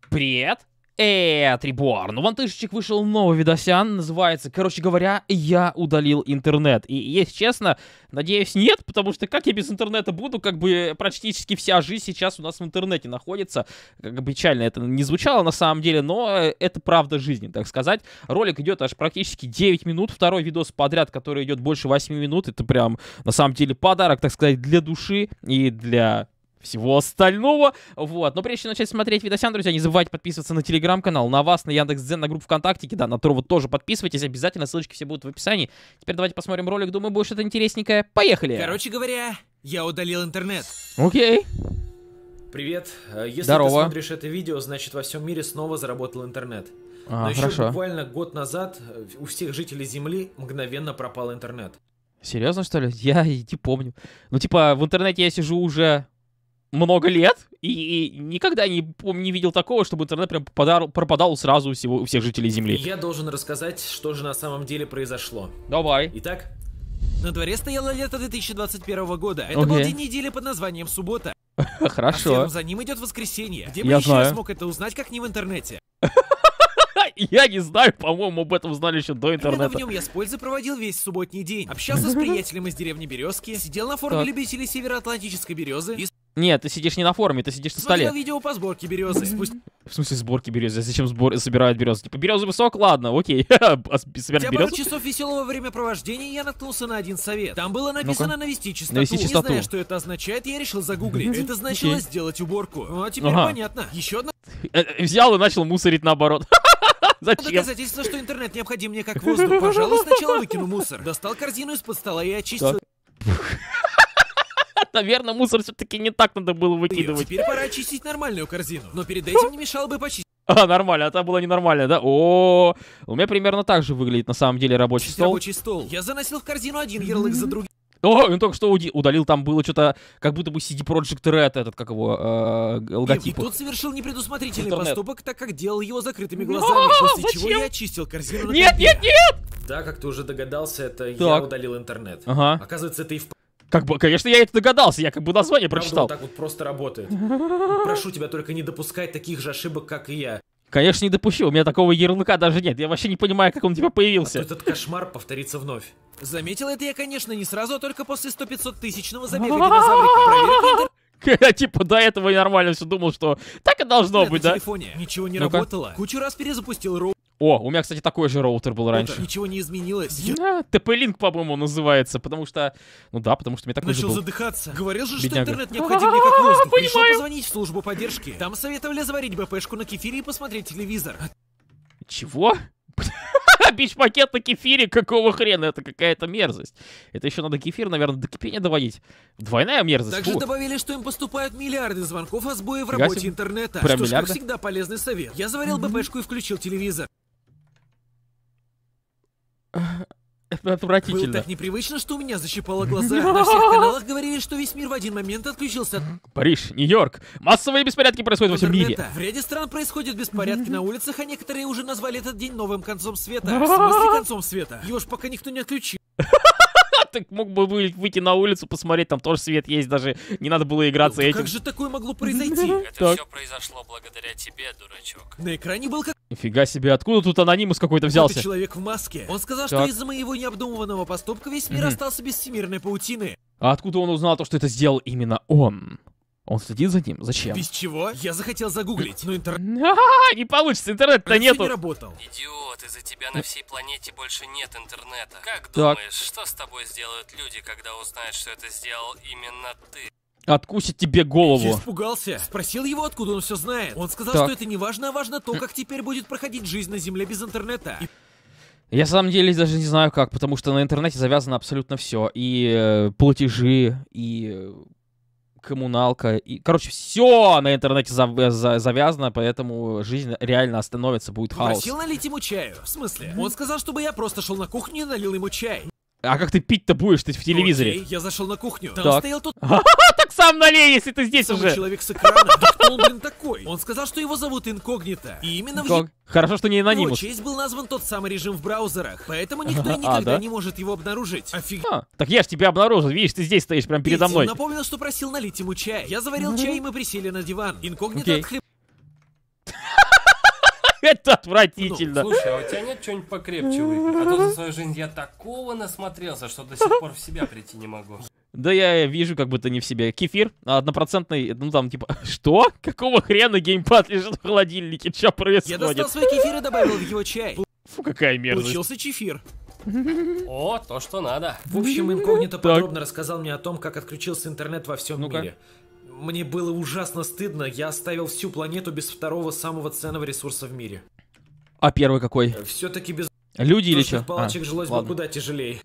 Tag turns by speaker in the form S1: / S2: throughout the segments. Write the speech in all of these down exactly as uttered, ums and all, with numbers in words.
S1: Привет! Это Реборн. У Вантышечек вышел новый видосян, называется, короче говоря, я удалил интернет. И, если честно, надеюсь, нет, потому что как я без интернета буду, как бы практически вся жизнь сейчас у нас в интернете находится. Как бы печально это не звучало на самом деле, но это правда жизни, так сказать. Ролик идет аж практически девять минут, второй видос подряд, который идет больше восьми минут. Это прям, на самом деле, подарок, так сказать, для души и для... всего остального, вот. Но прежде чем начать смотреть видосян, друзья, не забывайте подписываться на телеграм-канал, на вас, на Яндекс.Дзен, на группу ВКонтакте, да, на которую тоже подписывайтесь, обязательно, ссылочки все будут в описании. Теперь давайте посмотрим ролик, думаю, будет что-то интересненькое. Поехали!
S2: Короче говоря, я удалил интернет.
S1: Окей.
S3: Привет. Если
S1: Здорово.
S3: ты смотришь это видео, значит во всем мире снова заработал интернет.
S1: А,
S3: Но еще
S1: хорошо.
S3: буквально год назад у всех жителей Земли мгновенно пропал интернет.
S1: Серьезно, что ли? Я не помню. Ну, типа, в интернете я сижу уже... много лет, и, и никогда не, помню, не видел такого, чтобы интернет прям пропадал, пропадал сразу у, всего, у всех жителей Земли.
S3: И я должен рассказать, что же на самом деле произошло.
S1: Давай.
S3: Итак,
S2: На дворе стояло лето две тысячи двадцать первого года. Это
S1: Окей.
S2: был день недели под названием суббота. А
S1: Хорошо.
S2: следом за ним идет воскресенье. Где бы
S1: Я
S2: еще я
S1: знаю.
S2: смог это узнать, как не в интернете?
S1: Я не знаю, по-моему, об этом знали еще до
S2: Именно в
S1: интернета.
S2: нем я с пользой проводил весь субботний день. Общался с приятелем из деревни Березки, сидел на форуме
S1: Так.
S2: любителей североатлантической березы и
S1: Нет, ты сидишь не на форуме, ты сидишь на столе.
S2: смотрел видео по сборке березы. Спустя
S1: В смысле сборки березы? Зачем сбор... собирают березы? Типа березовый сок? Ладно, окей. А собирать
S2: пару
S1: березу?
S2: часов веселого времяпровождения я наткнулся на один совет. Там было написано
S1: Ну-ка.
S2: навести чистоту.
S1: Навести
S2: Не
S1: чистоту.
S2: зная, что это означает, я решил загуглить. Это значило
S1: Окей.
S2: сделать уборку. Ну, а теперь
S1: Ага.
S2: понятно. Еще одно
S1: Э, э, Взял и начал мусорить наоборот. Зачем?
S2: доказательство, что интернет необходим мне как воздух. Пожалуй, сначала выкину мусор. Достал корзину из-под стола и очистил
S1: Наверное, мусор все-таки не так надо было
S2: ее.
S1: выкидывать.
S2: Теперь пора очистить нормальную корзину. Но перед этим не мешало бы почистить
S1: А, нормально, а та была ненормальная, да? О, у меня примерно так же выглядит на самом деле рабочий стол.
S2: рабочий стол. Я заносил в корзину один ярлык за другим.
S1: О, он только что уди- удалил, там было что-то, как будто бы си ди Projekt Red, этот, как его, э,
S2: И
S1: логотип.
S2: тут совершил непредусмотрительный
S1: Интернет.
S2: поступок, так как делал его закрытыми глазами, после чего
S1: зачем?
S2: я очистил корзину на
S1: Нет,
S2: компе.
S1: нет, нет!
S3: да, как ты уже догадался, это я
S1: Так.
S3: удалил интернет.
S1: Ага.
S3: Оказывается, это и вправду
S1: Как бы, конечно, я это догадался, я как бы название
S3: вот
S1: прочитал.
S3: так вот просто работает. Прошу тебя только не допускать таких же ошибок, как и я.
S1: Конечно, не допущу, у меня такого ярлыка даже нет. Я вообще не понимаю, как он у тебя
S3: А то
S1: появился.
S3: этот кошмар повторится вновь.
S2: Заметил это я, конечно, не сразу, а только после сто-пятьсот тысячного забега динозаврика. Проверка
S1: Я типа до этого нормально все думал, что так и должно
S2: интернета
S1: быть,
S2: на
S1: да?
S2: телефоне. Ничего не
S1: Ну-ка.
S2: работало. Кучу раз перезапустил роутер.
S1: О, у меня, кстати, такой же роутер был раньше.
S2: Ничего не изменилось. Я
S1: А, тэ пэ-линк, по-моему, называется, потому что... Ну да, потому что мне такой же
S2: начал
S1: был.
S2: задыхаться. Говорил же, что
S1: Бедняга.
S2: интернет необходим мне как воздух. Пришел
S1: Понимаю.
S2: позвонить в службу поддержки. Там советовали заварить БПшку на кефире и посмотреть телевизор.
S1: Чего? Бич-пакет на кефире? Какого хрена? Это какая-то мерзость. Это еще надо кефир, наверное, до кипения доводить. Двойная мерзость.
S2: Также
S1: Фу.
S2: добавили, что им поступают миллиарды звонков о сбое в
S1: Фига
S2: работе
S1: себе.
S2: интернета.
S1: Прям
S2: Что ж, как
S1: миллиарды?
S2: всегда, полезный совет. Я заварил БПшку и включил телевизор.
S1: Это
S2: Было
S1: отвратительно.
S2: так непривычно, что у меня защипало глаза. На всех каналах говорили, что весь мир в один момент отключился от
S1: Париж, Нью-Йорк. Массовые беспорядки происходят во всем мире.
S2: интернета. В ряде стран происходят беспорядки на улицах, а некоторые уже назвали этот день новым концом света. В смысле концом света? Его ж пока никто не отключил.
S1: Ты мог бы вы- выйти на улицу, посмотреть, там тоже свет есть, даже не надо было играться
S2: Да
S1: этим.
S2: как же такое могло произойти?
S4: Это
S1: Так.
S4: все произошло благодаря тебе, дурачок.
S2: На экране был
S1: Нифига себе, откуда тут анонимус какой-то взялся?
S2: какой-то человек в маске. Он сказал, что
S1: Так.
S2: из-за моего необдуманного поступка весь мир
S1: Мгм.
S2: остался без всемирной паутины.
S1: А откуда он узнал то, что это сделал именно он? Он следит за ним? Зачем?
S2: Без чего? Я захотел загуглить, но интернет
S1: А, не получится, интернета-то
S2: всё
S1: нету.
S2: не работал.
S4: Идиот, из-за тебя на всей планете больше нет интернета. Как
S1: Так.
S4: думаешь, что с тобой сделают люди, когда узнают, что это сделал именно ты?
S1: Откусит тебе
S2: Я
S1: голову.
S2: испугался. Спросил его, откуда он все знает. Он сказал,
S1: Так.
S2: что это не важно, а важно то, как теперь будет проходить жизнь на Земле без интернета. И
S1: Я, на самом деле, даже не знаю как, потому что на интернете завязано абсолютно все. И э, платежи, и э, коммуналка, и... Короче, все на интернете зав- за- завязано, поэтому жизнь реально остановится, будет хаос.
S2: попросил налить ему чаю. В смысле? Он сказал, чтобы я просто шел на кухню и налил ему чай.
S1: А как ты пить-то будешь, ты в телевизоре?
S2: Окей, я зашел на кухню. Там
S1: Так.
S2: стоял тот
S1: А так сам налей, если ты здесь
S2: самый
S1: уже.
S2: человек с экрана. Да кто он, блин, такой? Он сказал, что его зовут Инкогнито. И именно в
S1: Как? Хорошо, что не
S2: его
S1: анонимус.
S2: честь был назван тот самый режим в браузерах. Поэтому никто и
S1: А,
S2: никогда
S1: да?
S2: не может его обнаружить. Офигеть.
S1: А, так я ж тебя обнаружил, видишь, ты здесь стоишь прямо передо
S2: Он
S1: мной.
S2: напомнил, что просил налить ему чай. Я заварил чай, и мы присели на диван. Инкогнито
S1: Окей.
S2: отхлеб...
S1: Это отвратительно.
S4: Слушай, а у тебя нет чего-нибудь покрепче выпить? А то за свою жизнь я такого насмотрелся, что до сих пор в себя прийти не могу.
S1: Да я вижу, как будто не в себе. Кефир однопроцентный, ну там типа, что? Какого хрена геймпад лежит в холодильнике? Чё
S2: Я
S1: происходит?
S2: достал свой кефир и добавил в его чай.
S1: Фу, какая мерзость.
S2: Получился чефир.
S4: О, то, что надо.
S3: В общем, инкогнито подробно рассказал мне о том, как отключился интернет во всем
S1: Ну-ка.
S3: мире. Мне было ужасно стыдно, я оставил всю планету без второго самого ценного ресурса в мире.
S1: А первый какой?
S3: Все-таки без
S1: Люди или
S3: ушных
S1: что?
S3: палочек жилось бы
S1: ладно.
S3: куда тяжелее.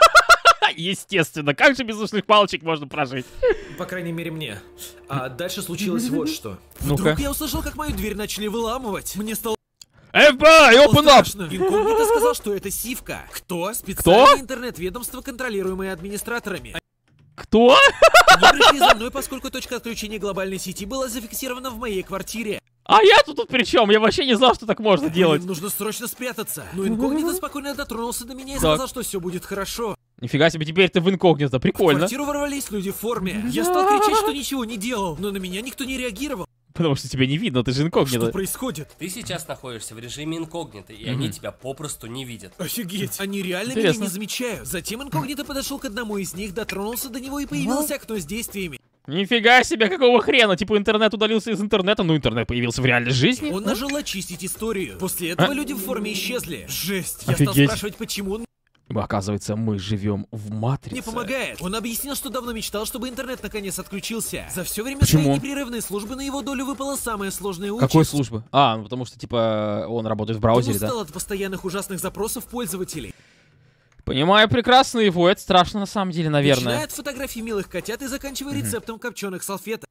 S1: Естественно, как же без ушных палочек можно прожить?
S3: По крайней мере, мне. А дальше случилось вот что.
S1: Ну-ка.
S2: Вдруг я услышал, как мою дверь начали выламывать. Мне стало
S1: эф би ай, open up!
S2: страшно. Инкогнито сказал, что это сивка. Кто? Специальное интернет-ведомство, контролируемое администраторами.
S1: Кто?
S2: Они пришли за мной, поскольку точка отключения глобальной сети была зафиксирована в моей квартире.
S1: А я тут, тут при чем? Я вообще не знал, что так можно делать.
S2: Блин, нужно срочно спрятаться. Но инкогнито спокойно дотронулся до меня и
S1: Так.
S2: сказал, что все будет хорошо.
S1: Нифига себе, теперь ты в инкогнито,
S2: В
S1: прикольно.
S2: квартиру ворвались люди в форме. Я стал кричать, что ничего не делал, но на меня никто не реагировал.
S1: Потому что тебя не видно, ты же
S2: Что
S1: инкогнито.
S2: происходит?
S4: Ты сейчас находишься в режиме инкогнито, и они тебя попросту не видят.
S2: Офигеть, они реально
S1: Интересно.
S2: меня не замечают. Затем инкогнито подошел к одному из них, дотронулся до него и появилось окно с действиями.
S1: Нифига себе, какого хрена? Типа интернет удалился из интернета, но интернет появился в реальной жизни.
S2: Он нажал очистить историю. После этого
S1: А?
S2: люди в форме исчезли. Жесть, я стал
S1: Офигеть.
S2: спрашивать, почему он
S1: Оказывается, мы живем в матрице.
S2: мне помогает. Он объяснил, что давно мечтал, чтобы интернет наконец отключился. За все время
S1: Почему?
S2: своей непрерывной службы на его долю выпала самая сложная участь.
S1: Какой службы? А, ну потому что, типа, он работает в
S2: Он
S1: браузере, да?
S2: устал от постоянных ужасных запросов пользователей.
S1: Понимаю прекрасно его, это страшно на самом деле,
S2: Начиная
S1: наверное.
S2: от фотографий милых котят и заканчивая рецептом копченых салфеток.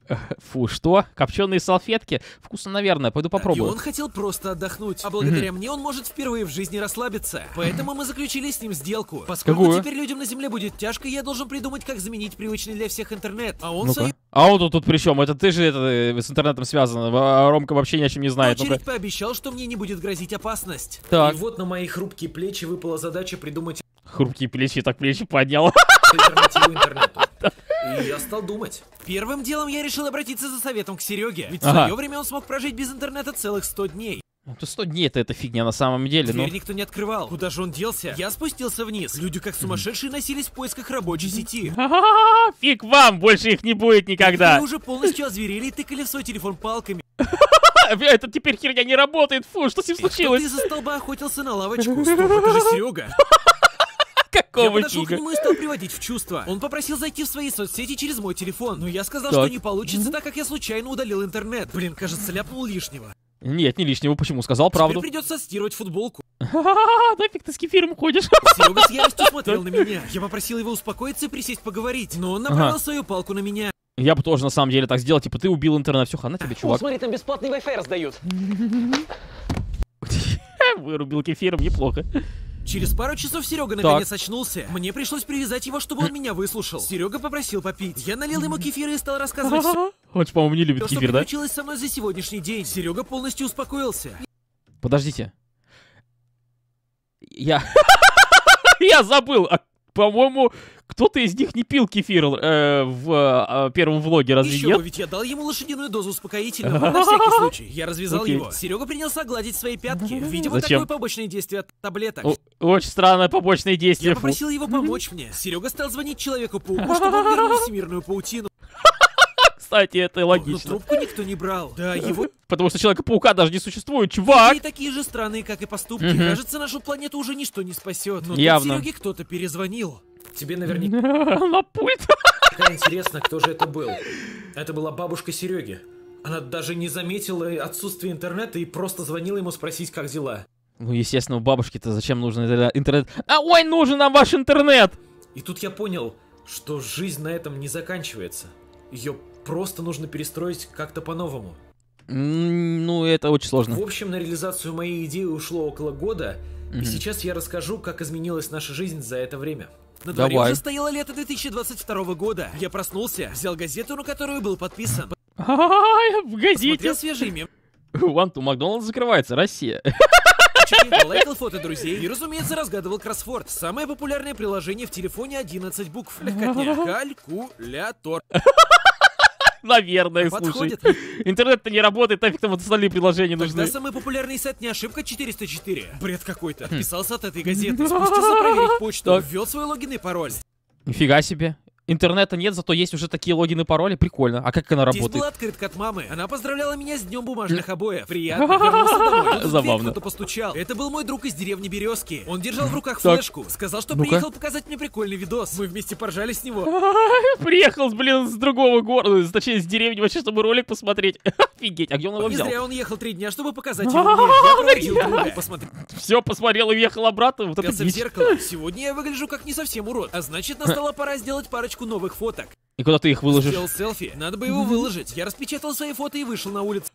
S1: Фу, что? Копченые салфетки? Вкусно, наверное, пойду
S2: И
S1: попробую.
S2: он хотел просто отдохнуть. А благодаря мне он может впервые в жизни расслабиться. Поэтому мы заключили с ним сделку. Поскольку
S1: Какую?
S2: теперь людям на Земле будет тяжко, я должен придумать, как заменить привычный для всех интернет. А он в
S1: Ну-ка.
S2: свою
S1: А он тут, тут при чем? Это ты же это, э, с интернетом связан, а Ромка вообще ни о чем не знает. Ну-ка.
S2: очередь пообещал, что мне не будет грозить опасность.
S1: Так,
S3: И вот на мои хрупкие плечи выпала задача придумать
S1: хрупкие плечи, так плечи поднял.
S3: альтернативу интернету. И я стал думать.
S2: Первым делом я решил обратиться за советом к Сереге. Ведь в
S1: Ага.
S2: свое время он смог прожить без интернета целых сто дней.
S1: Ну, то сто дней это, это фигня на самом деле, ну.
S2: Дверь никто не открывал. Куда же он делся? Я спустился вниз. Люди как сумасшедшие носились в поисках рабочей сети.
S1: Ха-ха-ха, фиг вам, больше их не будет никогда.
S2: Они уже полностью озверели и тыкали в свой телефон палками.
S1: Это теперь херня не работает, фу, что с ним
S2: Кто-то
S1: случилось?
S2: из-за столба охотился на лавочку. Стоп, это же Серега. Я
S1: Какого
S2: подошел к
S1: фига?
S2: нему и стал приводить в чувство. Он попросил зайти в свои соцсети через мой телефон, но я сказал,
S1: Так.
S2: что не получится, так как я случайно удалил интернет. Блин, кажется, ляпнул лишнего.
S1: Нет, не лишнего, почему? Сказал правду.
S2: Теперь придется стирать футболку.
S1: Ха-ха-ха, нафиг ты с кефиром ходишь?
S2: Серега с яростью смотрел на меня. Я попросил его успокоиться и присесть поговорить, но он направил
S1: Ага.
S2: свою палку на меня.
S1: Я бы тоже на самом деле так сделал, типа ты убил интернет, все, хана тебе,
S5: О,
S1: чувак.
S5: смотри, там бесплатный Wi-Fi раздают.
S1: Вырубил кефиром, неплохо.
S2: Через пару часов Серега наконец очнулся. Мне пришлось привязать его, чтобы он меня выслушал. Серега попросил попить. Я налил ему кефира и стал рассказывать все,
S1: Он же, по-моему, не любит
S2: что
S1: кефир, да?
S2: приключилось со мной за сегодняшний день. Серега полностью успокоился.
S1: Подождите. Я... Я забыл. А, по-моему, кто-то из них не пил кефир э, в э, первом влоге, разве
S2: Еще
S1: нет?
S2: бы, ведь я дал ему лошадиную дозу успокоительного, на всякий случай. Я развязал
S1: Окей.
S2: его. Серега принялся гладить свои пятки. Видимо,
S1: Зачем?
S2: такое побочное действие от таблеток.
S1: О- очень странное побочное действие.
S2: Я
S1: фу.
S2: попросил его помочь мне. Серега стал звонить Человеку-пауку, чтобы он вернул всемирную паутину.
S1: Кстати, это
S2: Но
S1: логично.
S2: трубку никто не брал. Да, его
S1: Потому что Человека-паука даже не существует, чувак.
S2: и такие же странные, как и поступки.
S1: Мгм.
S2: Кажется, нашу планету уже ничто не спасет. Но тут
S1: Явно.
S2: Сереге кто-то перезвонил.
S3: Тебе наверняка
S1: На пульт.
S3: интересно, кто же это был. Это была бабушка Сереги. Она даже не заметила отсутствие интернета и просто звонила ему спросить, как дела.
S1: Ну, естественно, у бабушки-то зачем нужен это- интернет? А, ой, нужен нам ваш интернет!
S3: И тут я понял, что жизнь на этом не заканчивается. Ее просто нужно перестроить как-то по-новому.
S1: М, Ну, это очень сложно.
S3: В общем, на реализацию моей идеи ушло около года, и
S1: Мгм.
S3: сейчас я расскажу, как изменилась наша жизнь за это время.
S2: На дворе
S1: Давай.
S2: уже стояло лето две тысячи двадцать второго года. Я проснулся, взял газету, на которую был подписан.
S1: Ай, в газете.
S2: Смотрел свежие мемчики,
S1: One to Макдональдс закрывается, Россия.
S2: лайкал фото друзей и, разумеется, разгадывал кроссворд. Самое популярное приложение в телефоне одиннадцать букв. Легкотня. Калькулятор.
S1: Наверное, слушай.
S2: Подходит.
S1: Интернет-то не работает, нафиг там вот остальные приложения
S2: Тогда
S1: нужны.
S2: самый популярный сайт не ошибка четыреста четыре. Бред какой-то. Отписался от этой газеты, спустился проверить почту,
S1: Так.
S2: ввел свой логин и пароль.
S1: Нифига себе. Интернета нет, зато есть уже такие логины и пароли. Прикольно. А как она
S2: Здесь была
S1: работает?
S2: открытка от мамы. Она поздравляла меня с днем бумажных обоев. Приятно, вернулся домой. Тут в дверь
S1: Забавно.
S2: кто-то постучал. Это был мой друг из деревни Березки. Он держал в руках
S1: Так.
S2: флешку. Сказал, что
S1: Ну-ка.
S2: приехал показать мне прикольный видос. Мы вместе поржали с него.
S1: Приехал, блин, с другого города, точнее, с деревни, вообще, чтобы ролик посмотреть. Офигеть, а где он его
S2: Не
S1: взял?
S2: зря он ехал три дня, чтобы показать его мне. Я проводил друга. Посмотрел
S1: Все, посмотрел и уехал обратно. Вот это
S2: в
S1: дичь.
S2: зеркало. Сегодня я выгляжу как не совсем урод. А значит, настала пора сделать парочку новых фоток.
S1: И куда ты их выложишь?
S2: Сделал селфи. Надо бы его выложить. Я распечатал свои фото и вышел на улицу.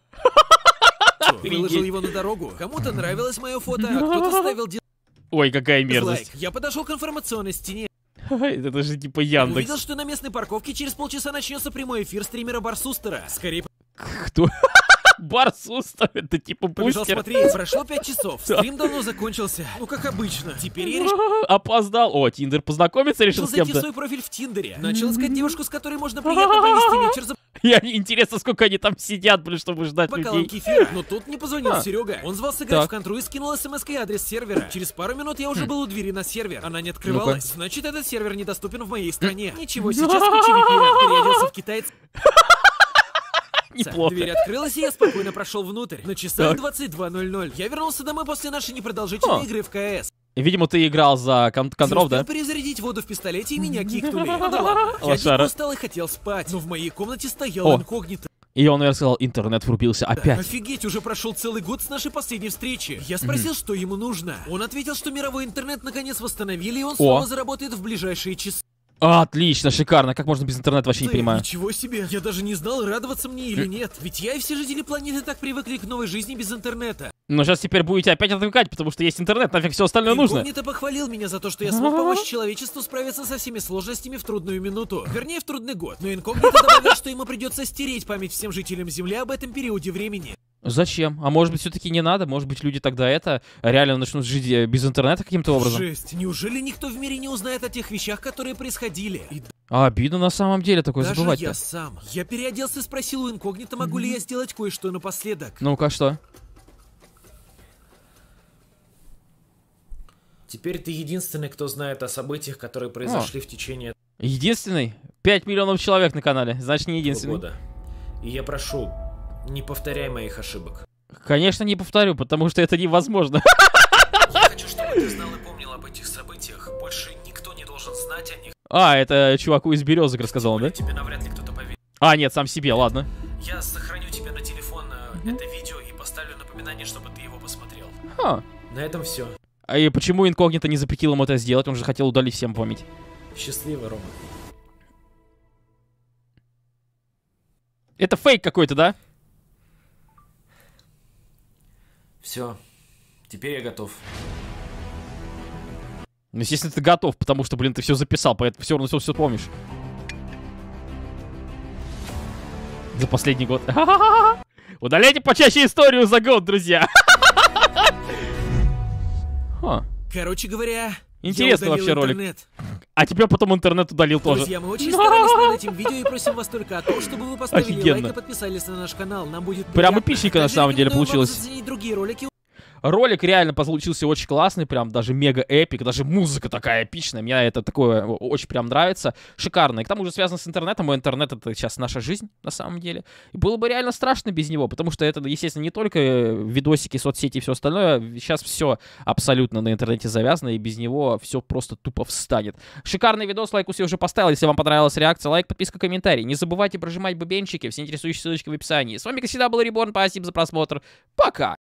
S2: Выложил его на дорогу. Кому-то нравилось мое фото, а кто-то ставил
S1: Ой, какая
S2: дизлайк.
S1: мерзость.
S2: Я подошел к информационной стене.
S1: Это же типа
S2: Увидел,
S1: Яндекс.
S2: что на местной парковке через полчаса начнется прямой эфир стримера Барсустера. Скорее
S1: Кто? Барсуста, это типа
S2: побежал
S1: бустер.
S2: смотреть. Прошло пять часов. Стрим давно закончился. Ну, как обычно. Теперь я решил
S1: Опоздал. О, Тиндер познакомиться решил с
S2: зайти в
S1: кем-то.
S2: свой профиль в Тиндере. Начал искать девушку, с которой можно приятно провести вечер за
S1: Я интересно, сколько они там сидят, блин, чтобы ждать
S2: бокалом
S1: людей.
S2: кефира. Но тут мне позвонил
S1: А.
S2: Серега. Он звал сыграть
S1: Так.
S2: в контру и скинул смс-кой адрес сервера. Через пару минут я уже был у двери на сервер. Она не открывалась. Значит, этот сервер недоступен в моей стране. Ничего, сейчас включи ви пи эн. Переоделся в китайца.
S1: Неплохо.
S2: Дверь открылась, и я спокойно прошел внутрь. На часах
S1: Так.
S2: двадцать два ноль ноль. Я вернулся домой после нашей непродолжительной
S1: А.
S2: игры в КС.
S1: Видимо, ты играл за кон- контров, да?
S2: Успел перезарядить воду в пистолете, и меня кикнули. Ну да ладно. Я
S1: Лошара.
S2: дико устал и хотел спать, но в моей комнате стоял
S1: О.
S2: инкогнито.
S1: И он, наверное, сказал, интернет врубился опять.
S2: Офигеть, уже прошел целый год с нашей последней встречи. Я спросил, что ему нужно. Он ответил, что мировой интернет наконец восстановили, и он снова заработает в ближайшие часы.
S1: Отлично, шикарно. Как можно без интернета, вообще не
S2: Эй,
S1: понимаю.
S2: Ничего себе, я даже не знал, радоваться мне или нет. Ведь я и все жители планеты так привыкли к новой жизни без интернета.
S1: Но сейчас теперь будете опять отвлекать, потому что есть интернет, нафиг все остальное нужно.
S2: Инкогнито похвалил меня за то, что я смог помочь человечеству справиться со всеми сложностями в трудную минуту. Вернее, в трудный год. Но Инкогнито добавил, что ему придется стереть память всем жителям Земли об этом периоде времени.
S1: Зачем? А может быть, все-таки не надо? Может быть, люди тогда это реально начнут жить э, без интернета каким-то образом?
S2: Жесть. Неужели никто в мире не узнает о тех вещах, которые происходили? И
S1: А обидно на самом деле такое
S2: даже
S1: забывать-то.
S2: я сам. Я переоделся и спросил у Инкогнито, могу ли я сделать кое-что напоследок.
S1: Ну-ка, что?
S3: Теперь ты единственный, кто знает о событиях, которые произошли в течение
S1: Единственный? пять миллионов человек на канале, значит, не
S3: этого
S1: единственный.
S3: года. И я прошу, не повторяй моих ошибок.
S1: Конечно, не повторю, потому что это невозможно.
S3: Я хочу, чтобы ты знал и помнил об этих событиях. Больше никто не должен знать о них.
S1: А, это чуваку из Березок рассказал, да?
S3: Тебе навряд ли кто-то поверит.
S1: А, нет, сам себе, ладно.
S3: Я сохраню тебе на телефон э, это видео и поставлю напоминание, чтобы ты его посмотрел.
S1: А.
S3: На этом все.
S1: А и почему Инкогнито не запретил ему это сделать? Он же хотел удалить всем память.
S3: Счастливо, Рома.
S1: Это фейк какой-то, да?
S3: Все. Теперь я готов.
S1: Ну, естественно, ты готов, потому что, блин, ты все записал, поэтому все равно все, все помнишь. За последний год. Удаляйте почаще историю за год, друзья. Ха.
S2: Короче говоря,
S1: Интересный
S2: я удалил
S1: вообще ролик.
S2: интернет.
S1: А тебя потом интернет удалил тоже.
S2: Друзья, мы очень старались над этим видео и просим вас только о том, чтобы вы поставили
S1: Офигенно.
S2: лайк и подписались на наш канал. Нам будет
S1: Прям
S2: приятно.
S1: эпичненько на
S2: Также
S1: самом деле
S2: рекомендуем вам
S1: получилось.
S2: заценить другие ролики.
S1: Ролик реально получился очень классный, прям даже мега эпик, даже музыка такая эпичная, мне это такое очень прям нравится, шикарно. И к тому же связано с интернетом, и интернет — это сейчас наша жизнь на самом деле. И было бы реально страшно без него, потому что это, естественно, не только видосики, соцсети и все остальное, сейчас все абсолютно на интернете завязано, и без него все просто тупо встанет. Шикарный видос, лайк я уже поставил, если вам понравилась реакция, лайк, подписка, комментарий. Не забывайте прожимать бубенчики, все интересующие ссылочки в описании. С вами, как всегда, был Реборн, спасибо за просмотр, пока!